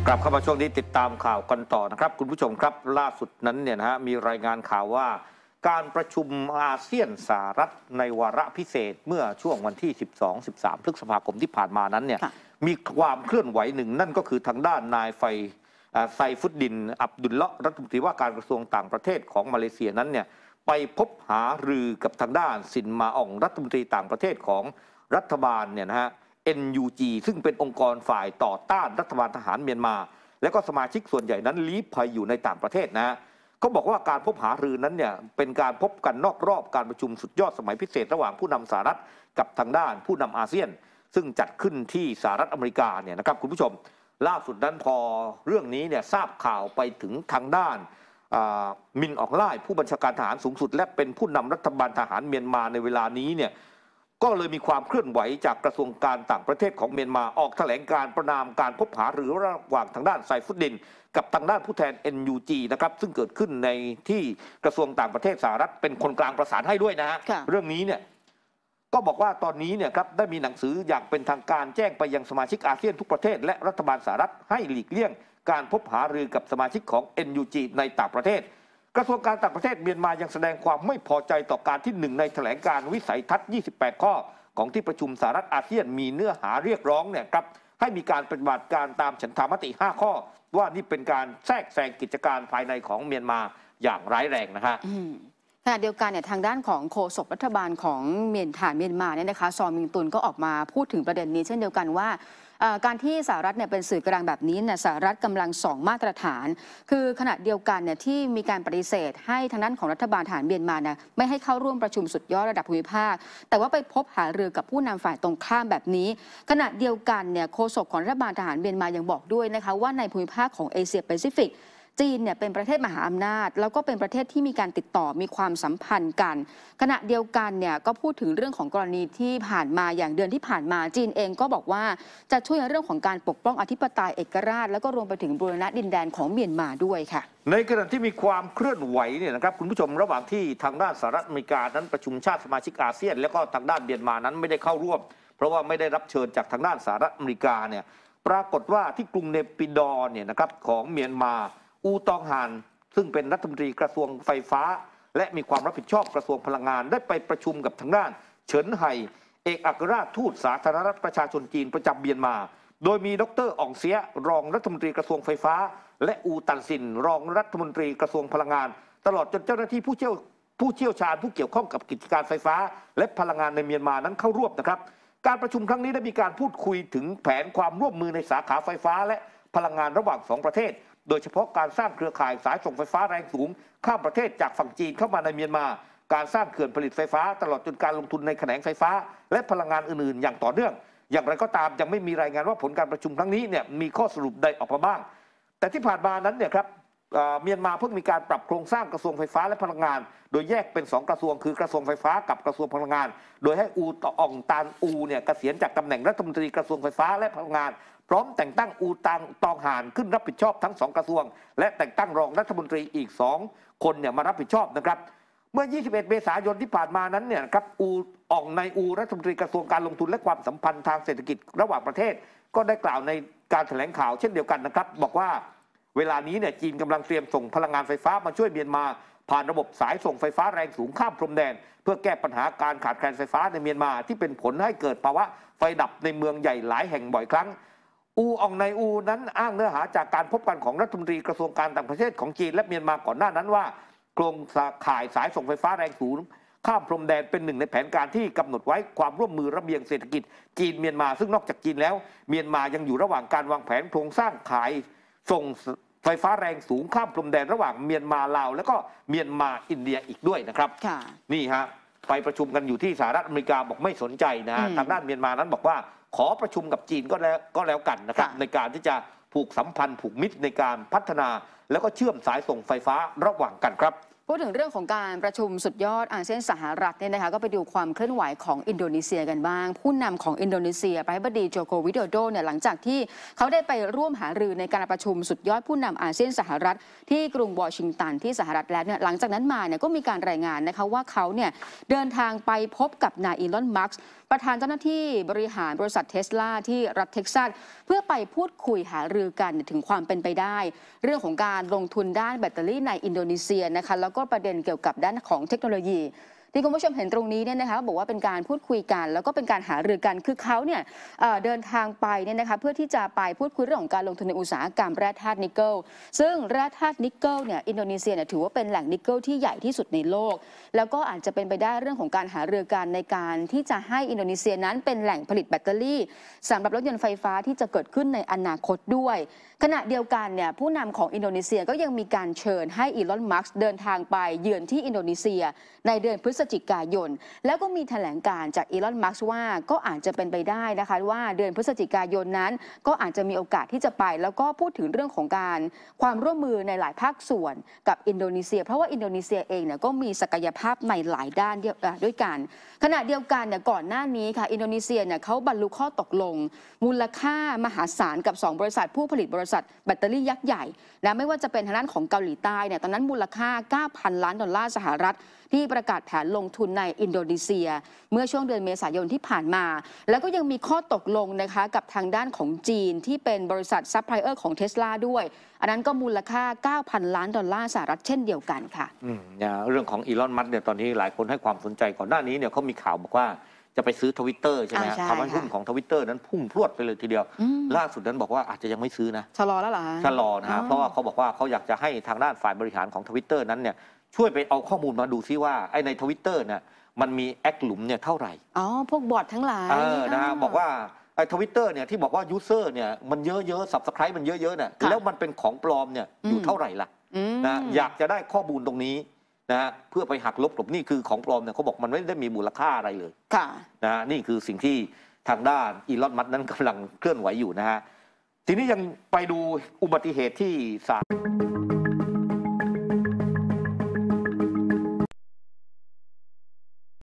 กลับเข้ามาช่วงนี้ติดตามข่าวกันต่อนะครับคุณผู้ชมครับล่าสุดนั้นเนี่ยนะฮะมีรายงานข่าวว่าการประชุมอาเซียนสหรัฐในวาระพิเศษเมื่อช่วงวันที่ 12-13 พฤษภาคมที่ผ่านมานั้นเนี่ยมีความเคลื่อนไหวหนึ่งนั่นก็คือทางด้านนายไซฟุดดินอับดุลเลาะห์รัฐมนตรีว่าการกระทรวงต่างประเทศของมาเลเซียนั้นเนี่ยไปพบหารือกับทางด้านซินมาอ่องรัฐมนตรีต่างประเทศของรัฐบาลเนี่ยนะฮะNUG ซึ่งเป็นองค์กรฝ่ายต่อต้านรัฐบาลทหารเมียนมาและก็สมาชิกส่วนใหญ่นั้นลี้ภัยอยู่ในต่างประเทศนะเขาบอกว่าการพบหารือนั้นเนี่ยเป็นการพบกันนอกรอบการประชุมสุดยอดสมัยพิเศษระหว่างผู้นำสหรัฐกับทางด้านผู้นำอาเซียนซึ่งจัดขึ้นที่สหรัฐอเมริกาเนี่ยนะครับคุณผู้ชมล่าสุดนั้นพอเรื่องนี้เนี่ยทราบข่าวไปถึงทางด้านมินอองไล่ผู้บัญชาการทหารสูงสุดและเป็นผู้นำรัฐบาลทหารเมียนมาในเวลานี้เนี่ยก็เลยมีความเคลื่อนไหวจากกระทรวงการต่างประเทศของเมียนมาออกแถลงการประนามการพบหารือระหว่างทางด้านไซฟุดดินกับทางด้านผู้แทน NUG นะครับซึ่งเกิดขึ้นในที่กระทรวงต่างประเทศสหรัฐเป็นคนกลางประสานให้ด้วยนะฮะเรื่องนี้เนี่ยก็บอกว่าตอนนี้เนี่ยครับได้มีหนังสืออย่างเป็นทางการแจ้งไปยังสมาชิกอาเซียนทุกประเทศและรัฐบาลสหรัฐให้หลีกเลี่ยงการพบหารือกับสมาชิกของ NUG ในต่างประเทศกระทรวงการต่างประเทศเมียนมายังแสดงความไม่พอใจต่อการที่หนึ่งในแถลงการวิสัยทัศน์ 28 ข้อของที่ประชุมสหรัฐอาเซียนมีเนื้อหาเรียกร้องเนี่ยครับให้มีการปฏิบัติการตามฉันทามติ 5 ข้อว่านี่เป็นการแทรกแซงกิจการภายในของเมียนมาอย่างร้ายแรงนะฮะขณะเดียวกันเนี่ยทางด้านของโฆษกรัฐบาลของเมียนมาเนี่ยนะคะซอมิงตุนก็ออกมาพูดถึงประเด็นนี้เช่นเดียวกันว่าการที่สหรัฐเนี่ยเป็นสื่อกลางแบบนี้เนี่ยสหรัฐกำลังส่องมาตรฐานคือขณะเดียวกันเนี่ยที่มีการปฏิเสธให้ทางด้านของรัฐบาลทหารเมียนมาเนี่ยไม่ให้เข้าร่วมประชุมสุดยอดระดับภูมิภาคแต่ว่าไปพบหารือกับผู้นำฝ่ายตรงข้ามแบบนี้ขณะเดียวกันเนี่ยโฆษกของรัฐบาลทหารเมียนมายังบอกด้วยนะคะว่าในภูมิภาคของเอเชียแปซิฟิกจีนเนี่ยเป็นประเทศมหาอำนาจแล้วก็เป็นประเทศที่มีการติดต่อมีความสัมพันธ์กันขณะเดียวกันเนี่ยก็พูดถึงเรื่องของกรณีที่ผ่านมาอย่างเดือนที่ผ่านมาจีนเองก็บอกว่าจะช่วยในเรื่องของการปกป้องอธิปไตยเอกราชแล้วก็รวมไปถึงบูรณะดินแดนของเมียนมาด้วยค่ะในขณะที่มีความเคลื่อนไหวเนี่ยนะครับคุณผู้ชมระหว่างที่ทางด้านสหรัฐอเมริกานั้นประชุมชาติสมาชิกอาเซียนแล้วก็ทางด้านเมียนมานั้นไม่ได้เข้าร่วมเพราะว่าไม่ได้รับเชิญจากทางด้านสหรัฐอเมริกาเนี่ยปรากฏว่าที่กรุงเนปิดอร์เนี่ยนะครับของเมียนมาอูตองฮานซึ่งเป็นรัฐมนตรีกระทรวงไฟฟ้าและมีความรับผิดชอบกระทรวงพลังงานได้ไปประชุมกับทางด้านเฉินไห่เอกอัครราชทูตสาธารณรัฐประชาชนจีนประจำเมียนมาโดยมีดร.อ่องเสียรองรัฐมนตรีกระทรวงไฟฟ้าและอูตันซินรองรัฐมนตรีกระทรวงพลังงานตลอดจนเจ้าหน้าที่ผู้เชี่ยวชาญผู้เกี่ยวข้องกับกิจการไฟฟ้าและพลังงานในเมียนมานั้นเข้าร่วมนะครับการประชุมครั้งนี้ได้มีการพูดคุยถึงแผนความร่วมมือในสาขาไฟฟ้าและพลังงานระหว่าง2ประเทศโดยเฉพาะการสร้างเครือข่ายสายส่งไฟฟ้าแรงสูงข้ามประเทศจากฝั่งจีนเข้ามาในเมียนมาการสร้างเขื่อนผลิตไฟฟ้าตลอดจนการลงทุนในแขนงไฟฟ้าและพลังงานอื่นๆอย่างต่อเนื่องอย่างไรก็ตามยังไม่มีรายงานว่าผลการประชุมครั้งนี้เนี่ยมีข้อสรุปใดออกมาบ้างแต่ที่ผ่านมานั้นเนี่ยครับเมียนมาเพิ่งมีการปรับโครงสร้างกระทรวงไฟฟ้าและพลังงานโดยแยกเป็น2กระทรวงคือกระทรวงไฟฟ้ากับกระทรวงพลังงานโดยให้อูอ่องตานอูเนี่ยเกษียณจากตำแหน่งรัฐมนตรีกระทรวงไฟฟ้าและพลังงานพร้อมแต่งตั้งอูตองหานขึ้นรับผิดชอบทั้ง2กระทรวงและแต่งตั้งรองรัฐมนตรีอีก2คนเนี่ยมารับผิดชอบนะครับเมื่อ21 เมษายนที่ผ่านมานั้นเนี่ยครับอูอ่องในอูรัฐมนตรีกระทรวงการลงทุนและความสัมพันธ์ทางเศรษฐกิจระหว่างประเทศก็ได้กล่าวในการแถลงข่าวเช่นเดียวกันนะครับบอกว่าเวลานี้เนี่ยจีนกำลังเตรียมส่งพลังงานไฟฟ้ามาช่วยเมียนมาผ่านระบบสายส่งไฟฟ้าแรงสูงข้ามพรมแดนเพื่อแก้ปัญหาการขาดแคลนไฟฟ้าในเมียนมาที่เป็นผลให้เกิดภาวะไฟดับในเมืองใหญ่หลายแห่งบ่อยครั้งอูอ่องในอูนั้นอ้างเนื้อหาจากการพบกันของรัฐมนตรีกระทรวงการต่างประเทศของจีนและเมียนมาก่อนหน้านั้นว่าโครงข่ายสายส่งไฟฟ้าแรงสูงข้ามพรมแดนเป็นหนึ่งในแผนการที่กำหนดไว้ความร่วมมือระเบียงเศรษฐกิจจีนเมียนมาซึ่งนอกจากจีนแล้วเมียนมายังอยู่ระหว่างการวางแผนโครงสร้างข่ายส่งไฟฟ้าแรงสูงข้ามพรมแดนระหว่างเมียนมาลาวและก็เมียนมาอินเดียอีกด้วยนะครับนี่ฮะไปประชุมกันอยู่ที่สหรัฐอเมริกาบอกไม่สนใจนะทางด้านเมียนมานั้นบอกว่าขอประชุมกับจีนก็แล้วกันนะครับในการที่จะผูกสัมพันธ์ผูกมิตรในการพัฒนาแล้วก็เชื่อมสายส่งไฟฟ้าระหว่างกันครับพูดถึงเรื่องของการประชุมสุดยอดอาเซียนสหรัฐเนี่ยนะคะก็ไปดูความเคลื่อนไหวของอินโดนีเซียกันบ้างผู้นำของอินโดนีเซียประธานาธิบดีโจโควิโดโดเนี่ยหลังจากที่เขาได้ไปร่วมหารือในการประชุมสุดยอดผู้นำอาเซียนสหรัฐที่กรุงวอชิงตันที่สหรัฐแล้วเนี่ยหลังจากนั้นมาเนี่ยก็มีการรายงานนะคะว่าเขาเนี่ยเดินทางไปพบกับนายอีลอนมัสก์ประธานเจ้าหน้าที่บริหารบริษัทเทสลาที่รัฐเท็กซัสเพื่อไปพูดคุยหารือกันถึงความเป็นไปได้เรื่องของการลงทุนด้านแบตเตอรี่ในอินโดนีเซียนะคะแล้วก็ประเด็นเกี่ยวกับด้านของเทคโนโลยีที่คุณผู้ชมเห็นตรงนี้เนี่ยนะคะบอกว่าเป็นการพูดคุยกันแล้วก็เป็นการหารือกันคือเขาเนี่ยเดินทางไปเนี่ยนะคะเพื่อที่จะไปพูดคุยเรื่องของการลงทุนในอุตสาหกรรมแร่ธาตุนิกเกิลซึ่งแร่ธาตุนิกเกิลเนี่ยอินโดนีเซียเนี่ยถือว่าเป็นแหล่งนิกเกิลที่ใหญ่ที่สุดในโลกแล้วก็อาจจะเป็นไปได้เรื่องของการหารือกันในการที่จะให้อินโดนีเซียนั้นเป็นแหล่งผลิตแบตเตอรี่สำหรับรถยนต์ไฟฟ้าที่จะเกิดขึ้นในอนาคตด้วยขณะเดียวกันเนี่ยผู้นำของอินโดนีเซียก็ยังมีการเชิญให้อีลอนมัสก์เดินทางไปเยือนที่อินโดนีเซียในเดือนพฤศจิกายนแล้วก็มีแถลงการจากอีลอนมัสก์ว่าก็อาจจะเป็นไปได้นะคะว่าเดือนพฤศจิกายนนั้นก็อาจจะมีโอกาสที่จะไปแล้วก็พูดถึงเรื่องของการความร่วมมือในหลายภาคส่วนกับอินโดนีเซียเพราะว่าอินโดนีเซียเองเนี่ยก็มีศักยภาพในหลายด้านด้วยกันขณะเดียวกันเนี่ยก่อนหน้านี้ค่ะอินโดนีเซียเนี่ยเขาบรรลุข้อตกลงมูลค่ามหาศาลกับ2บริษัทผู้ผลิตบริษัทแบตเตอรี่ยักษ์ใหญ่นะไม่ว่าจะเป็นทางด้านของเกาหลีใต้เนี่ยตอนนั้นมูลค่า 9,000 ล้านดอลลาร์สหรัฐที่ประกาศแผนลงทุนในอินโดนีเซียเมื่อช่วงเดือนเมษายนที่ผ่านมาแล้วก็ยังมีข้อตกลงนะคะกับทางด้านของจีนที่เป็นบริษัทซัพพลายเออร์ของเทสลาด้วยอันนั้นก็มูลค่า 9,000 ล้านดอลลาร์สหรัฐเช่นเดียวกันค่ะเรื่องของอีลอนมัสก์เนี่ยตอนนี้หลายคนให้ความสนใจก่อนหน้านี้เนี่ยเขามีข่าวบอกว่าจะไปซื้อ Twitter ใช่ไหมทำให้หุ้นของ Twitter นั้นพุ่งพรวดไปเลยทีเดียวล่าสุดนั้นบอกว่าอาจจะยังไม่ซื้อนะชะลอแล้วเหรอคะชะลอนะฮะเพราะว่าเขาบอกว่าเขาอยากจะให้ทางด้านฝ่ายบริหารของ Twitter นั้นเนี่ยช่วยไปเอาข้อมูลมาดูซิว่าไอ้ใน Twitter เนี่ยมันมีแอคหลุมเนี่ยเท่าไหร่พวกบอททั้งหลายนะฮะบอกว่าไอ้ Twitter เนี่ยที่บอกว่ายูเซอร์เนี่ยมันเยอะๆ Subscribe มันเยอะๆเนี่ยแล้วมันเป็นของปลอมเนี่ยอยู่เท่าไหร่ล่ะนะอยากจะได้ข้อมูลตรงนี้นะเพื่อไปหักลบกลบนี่คือของปลอมเนี่ยเขาบอกมันไม่ได้มีมูลค่าอะไรเลยนะนี่คือสิ่งที่ทางด้านอีลอนมัสก์นั้นกำลังเคลื่อนไหวอยู่นะฮะทีนี้ยังไปดูอุบัติเหตุที่ศาล